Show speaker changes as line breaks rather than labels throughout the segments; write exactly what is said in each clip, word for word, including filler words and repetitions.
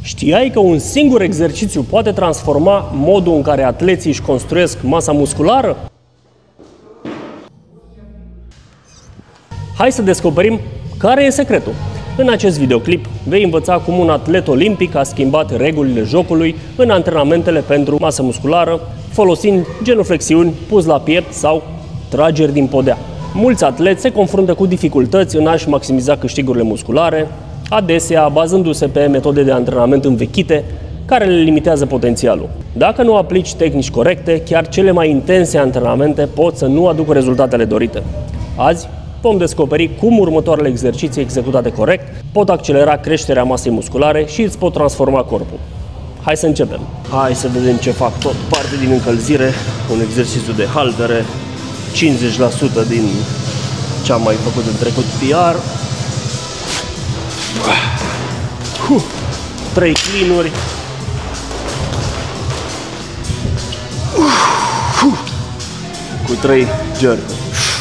Știai că un singur exercițiu poate transforma modul în care atleții își construiesc masa musculară? Hai să descoperim care e secretul. În acest videoclip vei învăța cum un atlet olimpic a schimbat regulile jocului în antrenamentele pentru masă musculară, folosind genuflexiuni, pus la piept sau trageri din podea. Mulți atleți se confruntă cu dificultăți în a-și maximiza câștigurile musculare, adesea bazându-se pe metode de antrenament învechite, care le limitează potențialul. Dacă nu aplici tehnici corecte, chiar cele mai intense antrenamente pot să nu aducă rezultatele dorite. Azi vom descoperi cum următoarele exerciții executate corect pot accelera creșterea masei musculare și îți pot transforma corpul. Hai să începem! Hai să vedem ce fac. Tot parte din încălzire, un exercițiu de haltere, cincizeci la sută din ce am mai făcut în trecut P R. trei clean-uri. Cu trei jerk-uri.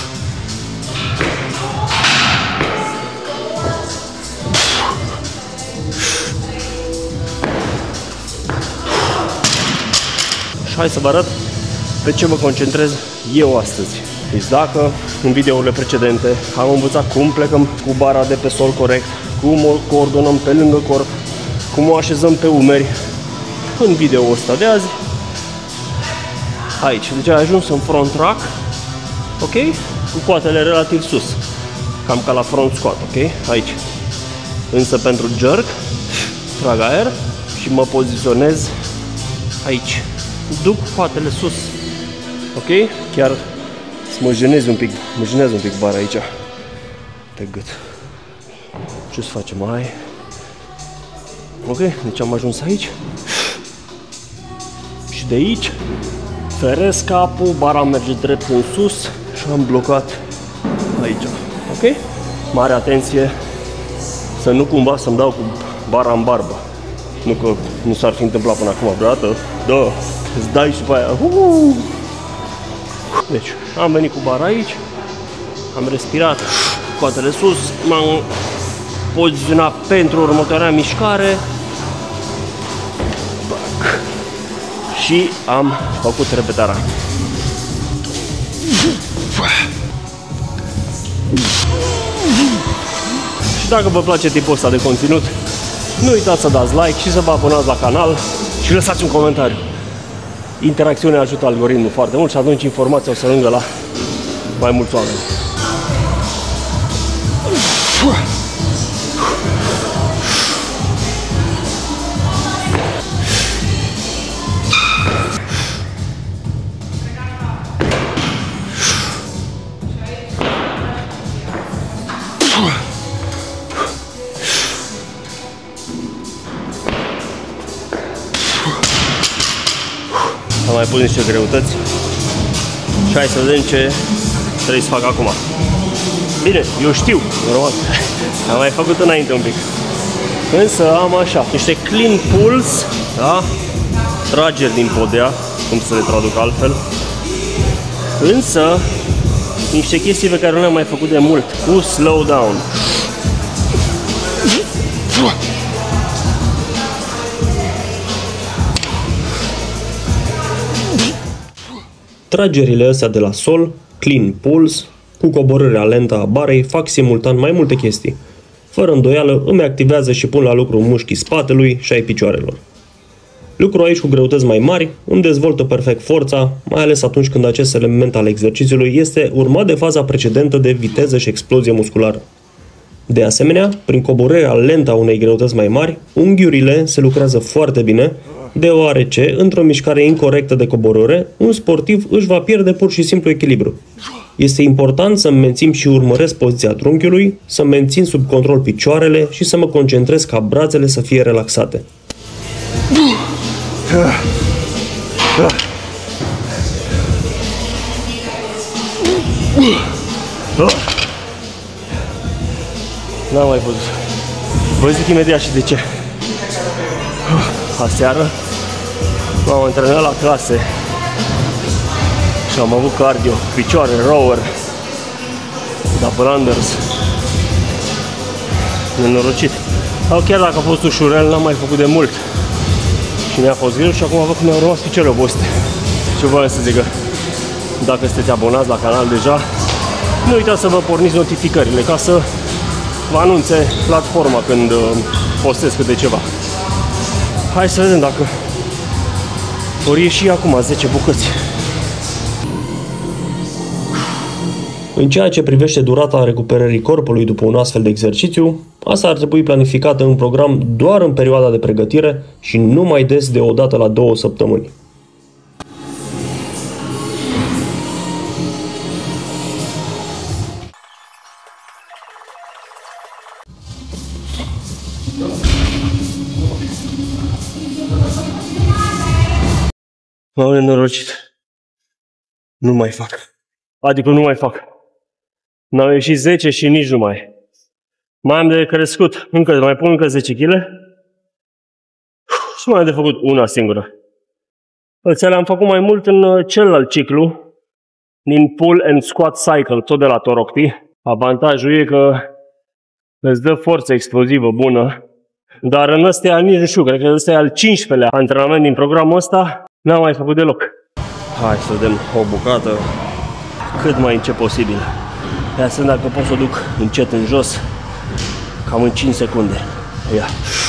Și hai să vă arăt pe ce mă concentrez eu astăzi. Deci dacă în videourile precedente am învățat cum plecăm cu bara de pe sol corect, cum o coordonăm pe lângă corp, cum o așezăm pe umeri, în videoul ăsta de azi, aici, deci ai ajuns în front rack, ok? Cu coatele relativ sus, cam ca la front squat, ok? Aici. Însă pentru jerk, trag aer și mă poziționez aici. Duc coatele sus, ok? Chiar mă jenez un pic, mă jenez un pic bara aici, pe gât. Ce să facem? Mai? Ok, deci am ajuns aici. Și de aici feresc capul, bara merge drept în sus și am blocat aici. Ok? Mare atenție să nu cumva să-mi dau cu bara în barbă. Nu că nu s-ar fi întâmplat până acum vreodată. Da, îți dai și după aia. Uh! Deci, am venit cu bara aici, am respirat, coatele sus, m-am poziționat pentru următoarea mișcare și am făcut repetarea. Și dacă vă place tipul ăsta de conținut, nu uitați să dați like și să vă abonați la canal și lăsați un comentariu. Interacțiunea ajută algoritmul foarte mult și atunci informația o să ajungă la mai mulți oameni. Am mai pus niște greutăți și hai să vedem ce trebuie să fac acum. Bine, eu știu, normal, am mai făcut înainte un pic. Însă am așa, niște clean pulls, da? Trageri din podea, cum să le traduc altfel. Însă, niște chestii pe care nu le-am mai făcut de mult, cu slow down. Tragerile astea de la sol, clean pulls, cu coborârea lentă a barei, fac simultan mai multe chestii. Fără îndoială, îmi activează și pun la lucru mușchii spatelui și ai picioarelor. Lucru aici cu greutăți mai mari, îmi dezvoltă perfect forța, mai ales atunci când acest element al exercițiului este urmat de faza precedentă de viteză și explozie musculară. De asemenea, prin coborârea lentă a unei greutăți mai mari, unghiurile se lucrează foarte bine, deoarece, într-o mișcare incorrectă de coborâre, un sportiv își va pierde pur și simplu echilibru. Este important să mențin și urmăresc poziția trunchiului, să mențin sub control picioarele și să mă concentrez ca brațele să fie relaxate. N-am mai văzut. Vă zic imediat și de ce. Aseară m-am antrenat la clase și am avut cardio, picioare, rower, double unders. Nenorocit. Sau chiar dacă a fost ușurel, n-am mai făcut de mult. Și mi-a fost greu și acum văd că mi-au rămas picioarele obosite. Ce voiam să zică? Dacă sunteți abonați la canal deja, nu uitați să vă porniți notificările ca să vă anunțe platforma când postez câte ceva. Hai să vedem dacă ori ieși acum zece bucăți. În ceea ce privește durata recuperării corpului după un astfel de exercițiu, asta ar trebui planificată în program doar în perioada de pregătire și nu mai des de o dată la două săptămâni. M-am nenorocit. Nu mai fac. Adică nu mai fac. N-au ieșit zece și nici nu mai. Mai am de crescut. Încă, mai pun încă zece kilograme. Și mai am de făcut una singură. Ăția le-am făcut mai mult în celălalt ciclu. Din pull and squat cycle, tot de la Torocti. Avantajul e că îți dă forță explozivă bună. Dar în ăstea nici nu știu, cred că ăsta e al cincisprezecelea antrenament din programul ăsta. N-am mai făcut deloc. Hai să vedem o bucată cât mai încet posibil. Ia să dacă pot să o duc încet în jos, cam în cinci secunde. Ia.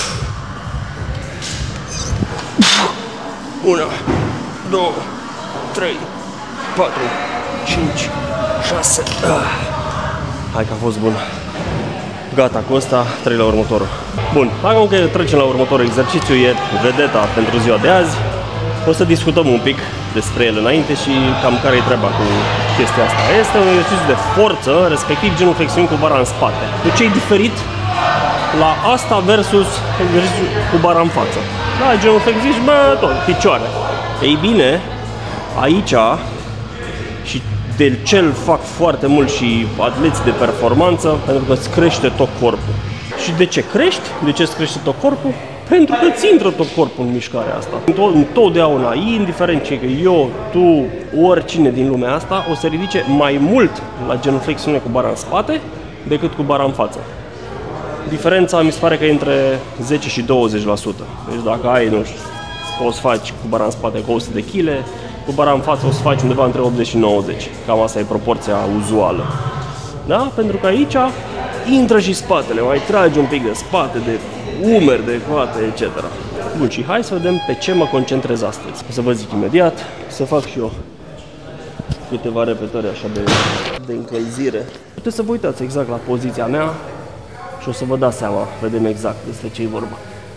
unu, doi, trei, patru, cinci, șase. Hai că a fost bun. Gata cu asta, trec la următorul. Bun, acum că trecem la următorul exercițiu, e vedeta pentru ziua de azi. O să discutăm un pic despre el înainte și cam care e treaba cu chestia asta. Este un exercițiu de forță, respectiv genuflexiuni cu bara în spate. Deci ce e diferit la asta versus exercițiul cu bara în față? Da, genuflexiuni, bă, tot, picioare. Ei bine, aici, și de ce îl fac foarte mult și atleți de performanță, pentru că îți crește tot corpul. Și de ce crești? De ce îți crește tot corpul? Pentru că îți intră tot corpul în mișcarea asta. Întotdeauna, indiferent ce că eu, tu, oricine din lumea asta, o să ridice mai mult la genuflexiune cu bara în spate decât cu bara în față. Diferența mi se pare că e între zece și douăzeci la sută. Deci dacă ai, nu știu, poți să faci cu bara în spate cu o sută de kilograme, cu bara în față o să faci undeva între optzeci și nouăzeci. Cam asta e proporția uzuală. Da? Pentru că aici intră și spatele, mai tragi un pic de spate, de umeri, de coate, et cetera. Bun, și hai să vedem pe ce mă concentrez astăzi. O să vă zic imediat, să fac și eu câteva repetări așa de, de încălzire. Puteți să vă uitați exact la poziția mea și o să vă dați seama, vedem exact despre ce e vorba.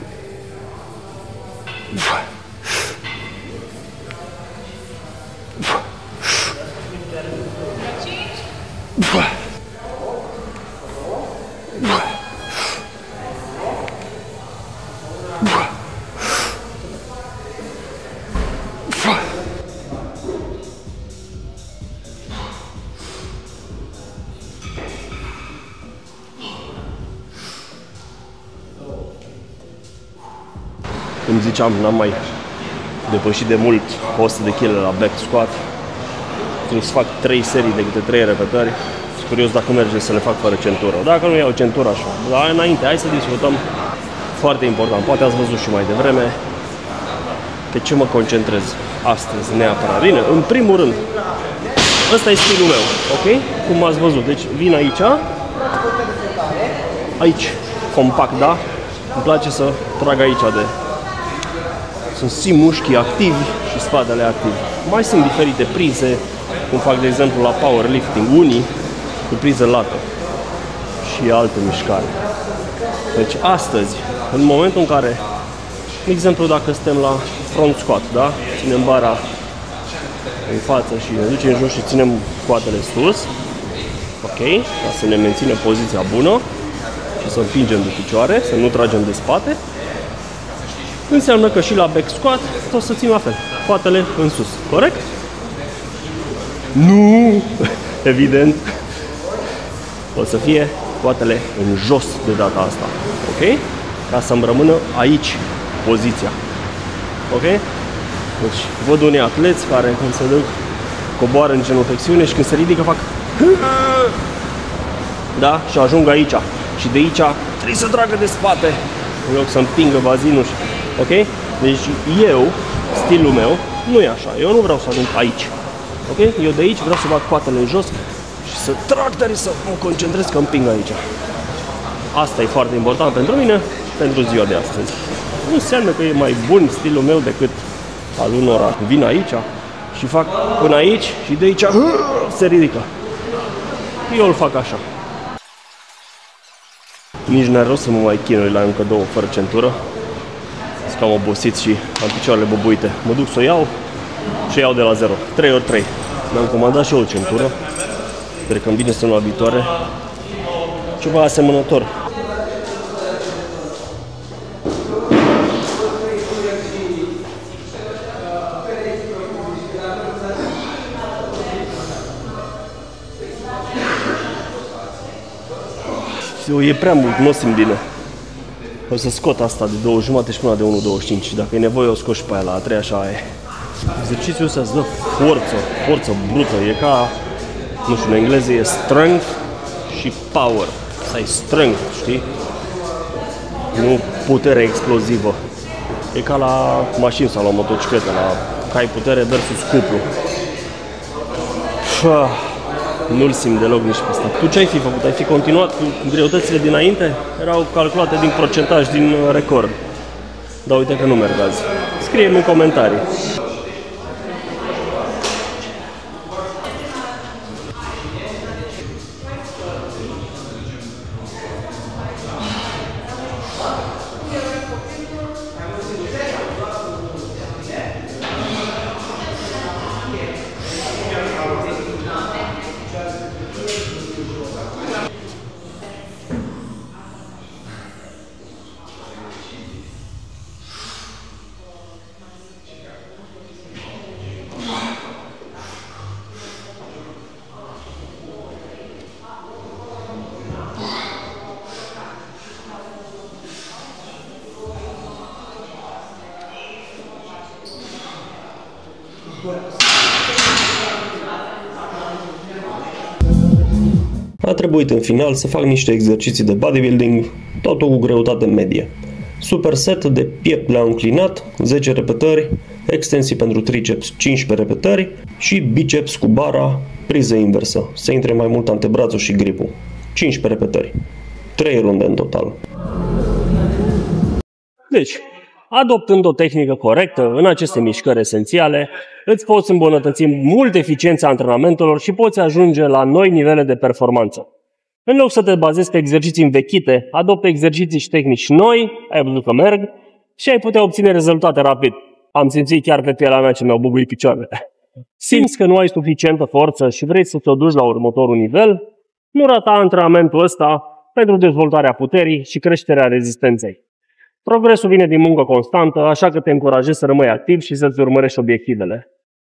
Cum ziceam, n-am mai depășit de mult o sută de kilograme la back squat. Trebuie să fac trei serii de câte trei repetări. Sunt curios dacă merge să le fac fără centură. Dacă nu iau centură așa. Dar înainte, hai să discutăm. Foarte important, poate ați văzut și mai devreme pe ce mă concentrez astăzi neapărat. Bine, în primul rând, ăsta e stilul meu, ok? Cum ați văzut. Deci vin aici, aici, compact, da? Îmi place să trag aici de... Sunt și mușchii activi și spatele activ. Mai sunt diferite prize, cum fac de exemplu la powerlifting, unii cu priză lată și alte mișcare. Deci astăzi, în momentul în care, de exemplu, dacă suntem la front squat, da? Ținem bara în față și ne ducem în jos și ținem coatele sus, ok? Ca să ne menținem poziția bună și să împingem de picioare, să nu tragem de spate. Înseamnă că și la back squat o să țin la fel, coatele în sus, corect? Nu! Evident, o să fie coatele în jos de data asta, ok? Ca să-mi rămână aici poziția, ok? Deci văd unii atleți care când se duc coboară în genuflexiune și când se ridică fac da? Și ajung aici și de aici trebuie să tragă de spate în loc să împingă bazinul. Ok? Deci eu, stilul meu, nu e așa. Eu nu vreau să ajung aici. Ok? Eu de aici vreau să bag coatele în jos și să trag tare, să mă concentrez că împing aici. Asta e foarte important pentru mine, pentru ziua de astăzi. Nu înseamnă că e mai bun stilul meu decât al unora. Vin aici și fac până aici și de aici se ridică. Eu îl fac așa. Nici n-are rost să mă mai chinui la încă două fără centură. Sunt cam obosit și am picioarele băbuite. Mă duc să o iau și iau de la zero. trei ori trei. Mi-am comandat și eu o centură. Sper că îmi vine să nu la viitoare. Ceva asemănător. E prea mult, nu o simt bine. O să scot asta de două jumate și până de unu douăzeci și cinci. Dacă e nevoie, o scot și pe aia la a treia, așa e. Exercițiul ăsta îți dă forță, forță brută. E ca, nu știu, în engleză e strength și power. Să ai strength, știi? Nu putere explozivă. E ca la mașini sau la motocicletă, la că ai putere versus cuplu. Nu-l simt deloc nici pe asta. Tu ce ai fi făcut? Ai fi continuat cu greutățile dinainte? Erau calculate din procentaj, din record. Dar uite că nu merg azi. Scrie-mi în comentarii. A trebuit în final să fac niște exerciții de bodybuilding, totul cu greutate medie. Superset de piept la înclinat, zece repetări, extensii pentru triceps, cincisprezece repetări și biceps cu bara, priză inversă, să intre mai mult antebrațul și gripul. cincisprezece repetări, trei runde în total. Deci, adoptând o tehnică corectă în aceste mișcări esențiale, îți poți îmbunătăți mult eficiența antrenamentelor și poți ajunge la noi nivele de performanță. În loc să te bazezi pe exerciții învechite, adoptă exerciții și tehnici noi, ai văzut că merg, și ai putea obține rezultate rapid. Am simțit chiar pe pielea mea ce mi-au bubuit picioarele. Simți că nu ai suficientă forță și vrei să te duci la următorul nivel? Nu rata antrenamentul ăsta pentru dezvoltarea puterii și creșterea rezistenței. Progresul vine din muncă constantă, așa că te încurajez să rămâi activ și să-ți urmărești obiectivele.